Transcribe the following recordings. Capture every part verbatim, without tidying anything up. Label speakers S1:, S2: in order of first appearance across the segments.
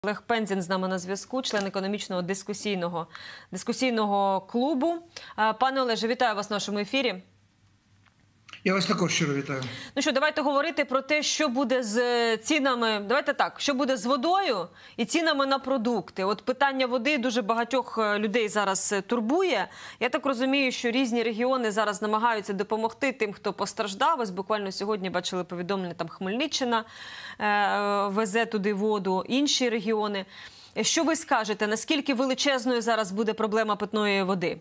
S1: Олег Пензін з нами на зв'язку, член економічного дискусійного, дискусійного клубу. Пане Олеже, вітаю вас в нашому ефірі.
S2: Я вас також щиро вітаю.
S1: Ну що, давайте говорити про те, що буде з цінами, давайте так, що буде з водою і цінами на продукти. От питання води дуже багатьох людей зараз турбує. Я так розумію, що різні регіони зараз намагаються допомогти тим, хто постраждав. Ось буквально сьогодні бачили повідомлення, там Хмельниччина е везе туди воду, інші регіони. Що ви скажете, наскільки величезною зараз буде проблема питної води?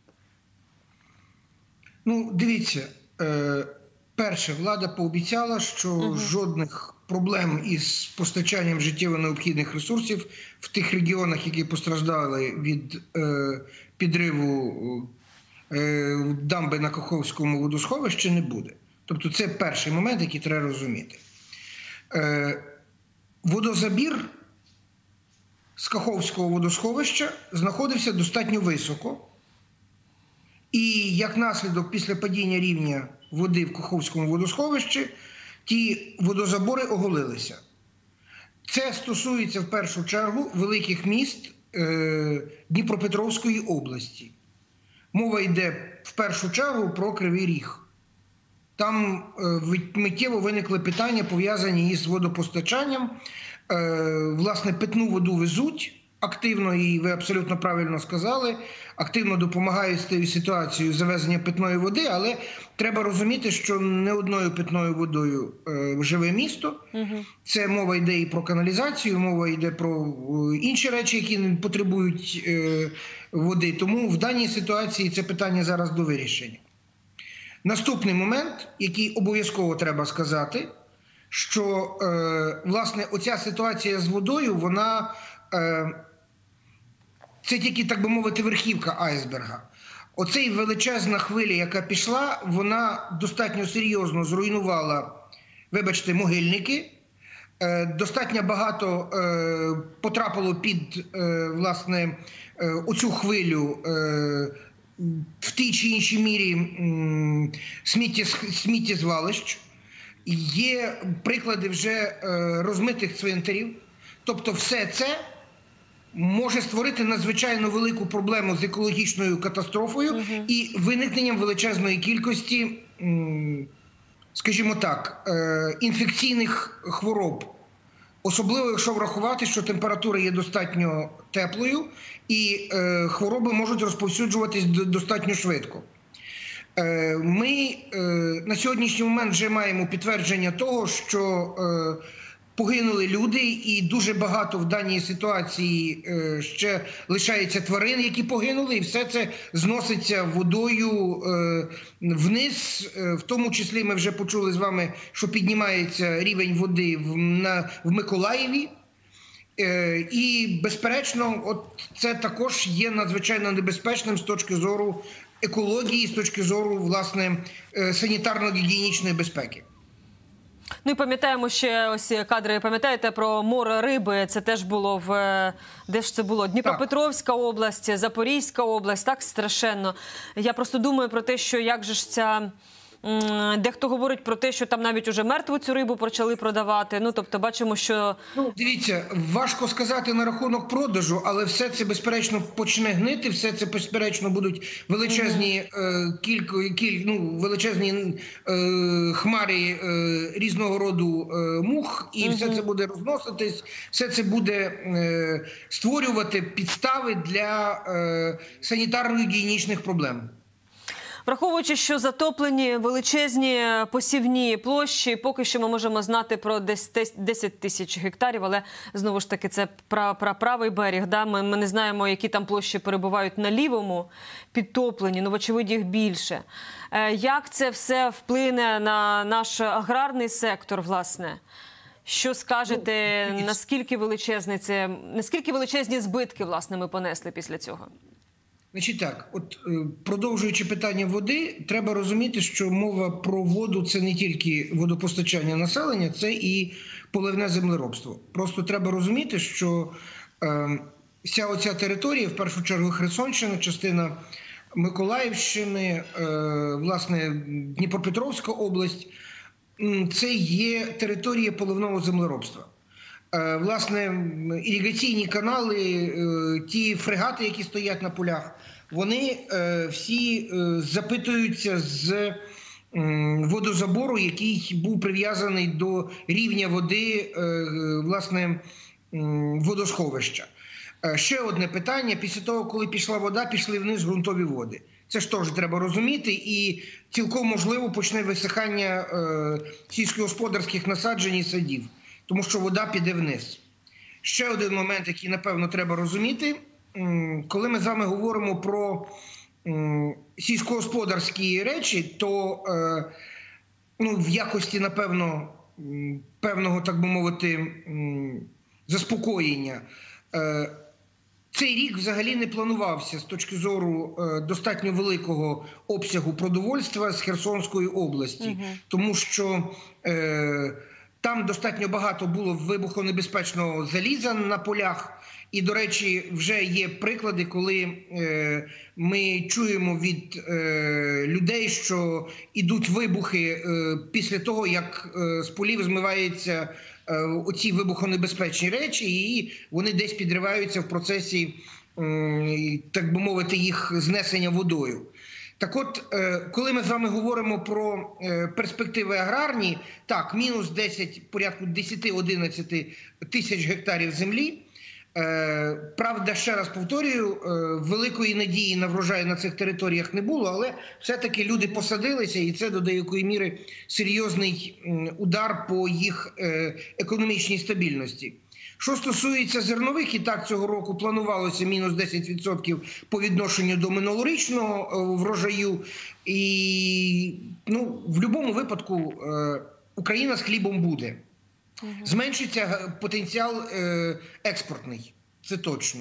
S2: Ну, дивіться. Перше, влада пообіцяла, що uh-huh. жодних проблем із постачанням життєво необхідних ресурсів в тих регіонах, які постраждали від е, підриву е, дамби на Каховському водосховищі, не буде. Тобто це перший момент, який треба розуміти. Е, водозабір з Каховського водосховища знаходився достатньо високо. І як наслідок після падіння рівня води в Каховському водосховищі, ті водозабори оголилися. Це стосується в першу чергу великих міст е, Дніпропетровської області. Мова йде в першу чергу про Кривий Ріг. Там е, миттєво виникли питання, пов'язані із водопостачанням. Е, власне, питну воду везуть активно, і ви абсолютно правильно сказали, активно допомагають з тією ситуацією завезення питної води, але треба розуміти, що не одною питною водою е, живе місто. Угу. Це мова йде і про каналізацію, мова йде про інші речі, які потребують е, води. Тому в даній ситуації це питання зараз до вирішення. Наступний момент, який обов'язково треба сказати, що, е, власне, оця ситуація з водою, вона... Е, Це тільки, так би мовити, верхівка айсберга. Оцей величезна хвиля, яка пішла, вона достатньо серйозно зруйнувала, вибачте, могильники. Достатньо багато потрапило під, власне, оцю хвилю в тій чи іншій мірі сміттєзвалищ. Є приклади вже розмитих цвинтарів. Тобто все це може створити надзвичайно велику проблему з екологічною катастрофою uh-huh. і виникненням величезної кількості, скажімо так, інфекційних хвороб. Особливо, якщо врахувати, що температура є достатньо теплою і хвороби можуть розповсюджуватись достатньо швидко. Ми на сьогоднішній момент вже маємо підтвердження того, що погинули люди, і дуже багато в даній ситуації е, ще лишається тварин, які погинули, і все це зноситься водою е, вниз. Е, в тому числі ми вже почули з вами, що піднімається рівень води в, на, в Миколаєві. Е, і, безперечно, от це також є надзвичайно небезпечним з точки зору екології, з точки зору, власне, е, санітарно-гігієнічної безпеки.
S1: Ну і пам'ятаємо ще ось кадри, пам'ятаєте про море риби, це теж було в, де ж це було? Дніпропетровська область, Запорізька область, так страшенно. Я просто думаю про те, що як же ж ця, дехто говорить про те, що там навіть уже мертву цю рибу почали продавати, ну тобто бачимо, що... Ну,
S2: дивіться, важко сказати на рахунок продажу, але все це, безперечно, почне гнити, все це, безперечно, будуть величезні, mm-hmm. е, кілько, кіль, ну, величезні е, хмари е, різного роду е, мух, і mm-hmm. все це буде розноситись, все це буде е, створювати підстави для е, санітарно-гігієнічних проблем.
S1: Враховуючи, що затоплені величезні посівні площі, поки що ми можемо знати про десять тисяч гектарів, але знову ж таки це правий берег. Да? Ми, ми не знаємо, які там площі перебувають на лівому підтоплені, ну, вочевидь, їх більше. Як це все вплине на наш аграрний сектор, власне? Що скажете, ну, наскільки величезний це, наскільки величезні збитки, власне, ми понесли після цього?
S2: Значить так, от продовжуючи питання води, треба розуміти, що мова про воду – це не тільки водопостачання населення, це і поливне землеробство. Просто треба розуміти, що е, вся оця територія, в першу чергу Херсонщина, частина Миколаївщини, е, власне, Дніпропетровська область – це є територія поливного землеробства. Власне, іригаційні канали, ті фрегати, які стоять на полях, вони всі запитуються з водозабору, який був прив'язаний до рівня води, власне, водосховища. Ще одне питання. Після того, коли пішла вода, пішли вниз ґрунтові води. Це ж теж треба розуміти. І цілком можливо почне висихання сільськогосподарських насаджень і садів. Тому що вода піде вниз. Ще один момент, який, напевно, треба розуміти. Коли ми з вами говоримо про сільськогосподарські речі, то ну, в якості, напевно, певного, так би мовити, заспокоєння, цей рік взагалі не планувався з точки зору достатньо великого обсягу продовольства з Херсонської області. Угу. Тому що е, там достатньо багато було вибухонебезпечного заліза на полях. І, до речі, вже є приклади, коли е, ми чуємо від е, людей, що йдуть вибухи е, після того, як е, з полів змиваються е, оці вибухонебезпечні речі, і вони десь підриваються в процесі, е, так би мовити, їх знесення водою. Так от, е, коли ми з вами говоримо про е, перспективи аграрні, так, мінус десять, порядку десять-одинадцять тисяч гектарів землі. Правда, ще раз повторюю, великої надії на врожай на цих територіях не було, але все-таки люди посадилися, і це до деякої міри серйозний удар по їх економічній стабільності. Що стосується зернових, і так цього року планувалося мінус десять відсотків по відношенню до минулорічного врожаю. І ну, в будь-якому випадку Україна з хлібом буде. Зменшиться потенціал експортний, це точно.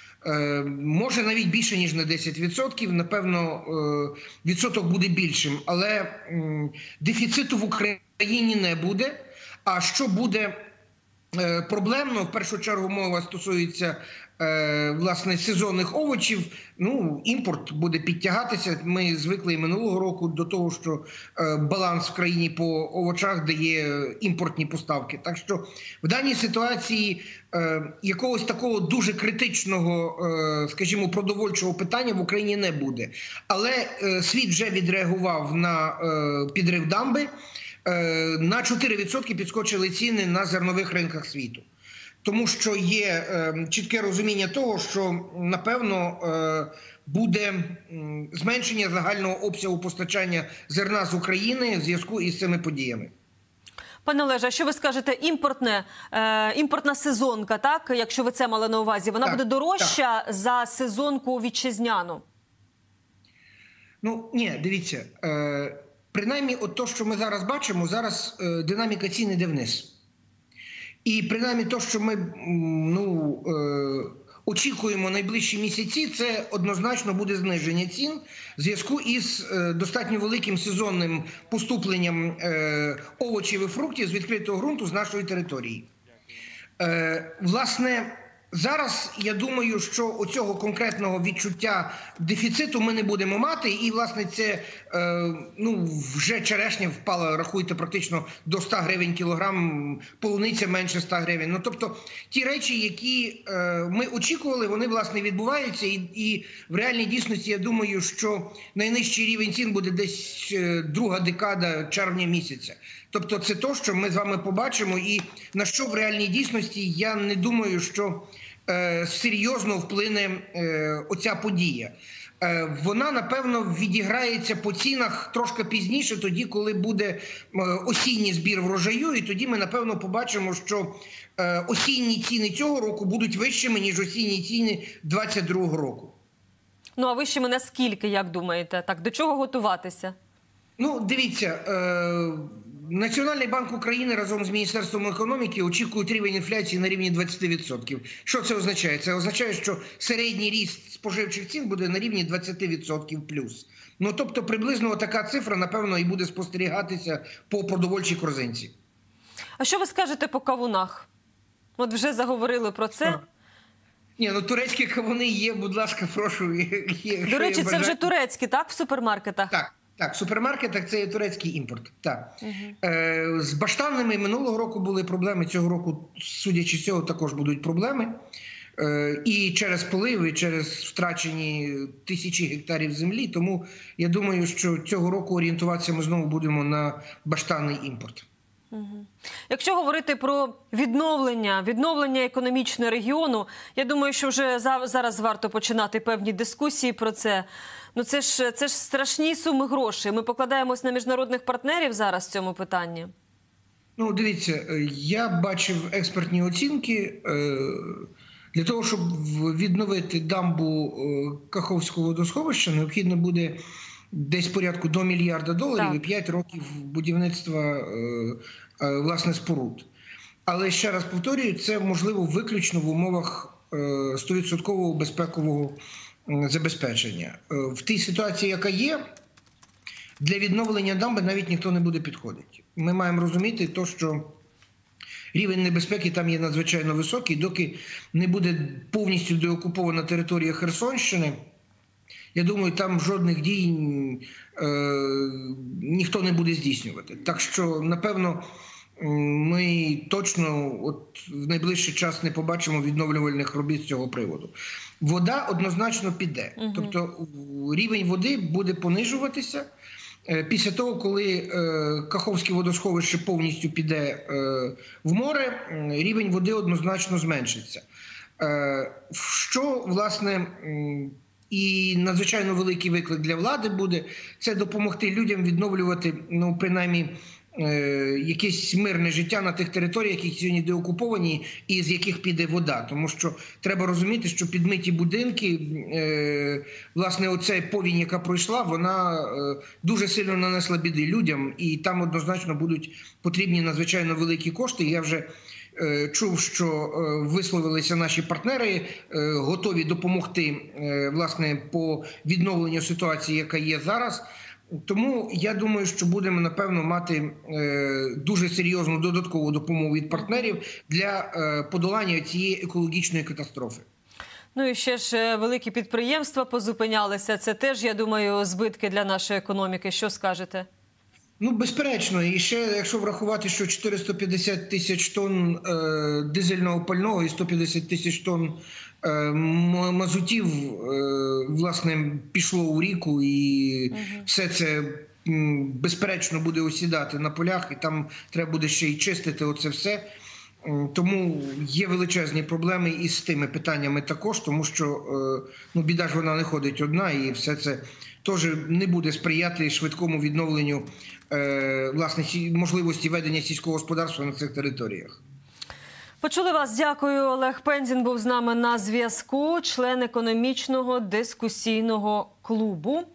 S2: Може навіть більше, ніж на десять відсотків, напевно, відсоток буде більшим. Але дефіциту в Україні не буде. А що буде проблемно, в першу чергу мова стосується власне сезонних овочів, ну, імпорт буде підтягатися. Ми звикли і минулого року до того, що баланс в країні по овочах дає імпортні поставки. Так що в даній ситуації якогось такого дуже критичного, скажімо, продовольчого питання в Україні не буде. Але світ вже відреагував на підрив дамби. На чотири відсотки підскочили ціни на зернових ринках світу. Тому що є е, чітке розуміння того, що, напевно, е, буде зменшення загального обсягу постачання зерна з України в зв'язку із цими подіями.
S1: Пане Олеже, а що ви скажете, імпортне, е, імпортна сезонка, так, якщо ви це мали на увазі, вона так, буде дорожча так. за сезонку вітчизняну?
S2: Ну, ні, дивіться, е, принаймні от то, що ми зараз бачимо, зараз е, динаміка цін іде вниз. І принаймні те, що ми ну, е, очікуємо найближчі місяці, це однозначно буде зниження цін в зв'язку із е, достатньо великим сезонним поступленням е, овочів і фруктів з відкритого ґрунту з нашої території. Е, власне, зараз я думаю, що оцього конкретного відчуття дефіциту ми не будемо мати. І, власне, це е, ну, вже черешня впала, рахуйте, практично до ста гривень кілограм, полуниця менше ста гривень. Ну, тобто, ті речі, які е, ми очікували, вони, власне, відбуваються. І, і в реальній дійсності, я думаю, що найнижчий рівень цін буде десь е, друга декада червня місяця. Тобто, це те, що ми з вами побачимо. І на що в реальній дійсності, я не думаю, що е, серйозно вплине е, оця подія. Е, вона, напевно, відіграється по цінах трошки пізніше, тоді, коли буде е, осінній збір врожаю, і тоді ми, напевно, побачимо, що е, осінні ціни цього року будуть вищими, ніж осінні ціни двадцять другого року.
S1: Ну, а вищими наскільки, як думаєте? Так, до чого готуватися? Ну,
S2: дивіться, е, Національний банк України разом з Міністерством економіки очікують рівень інфляції на рівні двадцять відсотків. Що це означає? Це означає, що середній ріст споживчих цін буде на рівні двадцять відсотків плюс. Ну, тобто, приблизно така цифра, напевно, і буде спостерігатися по продовольчій корзинці.
S1: А що ви скажете по кавунах? От вже заговорили про це. А.
S2: Ні, ну турецькі кавуни є, будь ласка, прошу. Є,
S1: До речі, це вже турецькі, так, в супермаркетах?
S2: Так. Так, в супермаркетах це є турецький імпорт. Так. Угу. Е, з баштанними минулого року були проблеми, цього року, судячи з цього, також будуть проблеми. Е, і через полив, і через втрачені тисячі гектарів землі. Тому я думаю, що цього року орієнтуватися ми знову будемо на баштанний імпорт.
S1: Угу. Якщо говорити про відновлення, відновлення економічного регіону, я думаю, що вже зараз варто починати певні дискусії про це. Ну це ж, це ж страшні суми грошей. Ми покладаємось на міжнародних партнерів зараз в цьому питанні?
S2: Ну, дивіться, я бачив експертні оцінки. Для того, щоб відновити дамбу Каховського водосховища, необхідно буде десь порядку до мільярда доларів так. і п'ять років будівництва власне споруд. Але ще раз повторюю, це можливо виключно в умовах сто відсотків безпекового забезпечення. В тій ситуації, яка є, для відновлення дамби навіть ніхто не буде підходити. Ми маємо розуміти то, що рівень небезпеки там є надзвичайно високий, доки не буде повністю деокупована територія Херсонщини. Я думаю, там жодних дій е, ніхто не буде здійснювати. Так що, напевно, ми точно от в найближчий час не побачимо відновлювальних робіт з цього приводу. Вода однозначно піде. Угу. Тобто рівень води буде понижуватися. Після того, коли е, Каховське водосховище повністю піде е, в море, рівень води однозначно зменшиться. Е, що, власне, і надзвичайно великий виклик для влади буде, це допомогти людям відновлювати, ну, принаймні, якесь мирне життя на тих територіях, які сьогодні деокуповані і з яких піде вода. Тому що треба розуміти, що підмиті будинки, власне, оця повінь, яка пройшла, вона дуже сильно нанесла біди людям, і там однозначно будуть потрібні надзвичайно великі кошти. Я вже чув, що висловилися наші партнери, готові допомогти, власне, по відновленню ситуації, яка є зараз. Тому я думаю, що будемо, напевно, мати е, дуже серйозну додаткову допомогу від партнерів для е, подолання цієї екологічної катастрофи.
S1: Ну і ще ж великі підприємства позупинялися. Це теж, я думаю, збитки для нашої економіки. Що скажете?
S2: Ну, безперечно. І ще, якщо врахувати, що чотириста п'ятдесят тисяч тонн е, дизельного пального і сто п'ятдесят тисяч тонн е, мазутів, е, власне, пішло у ріку, і угу. все це, м, безперечно, буде осідати на полях, і там треба буде ще й чистити оце все. Тому є величезні проблеми і з тими питаннями також, тому що ну, біда ж вона не ходить одна, і все це теж не буде сприяти швидкому відновленню власне, можливості ведення сільського господарства на цих територіях.
S1: Почули вас. Дякую. Олег Пензін був з нами на зв'язку, член економічного дискусійного клубу.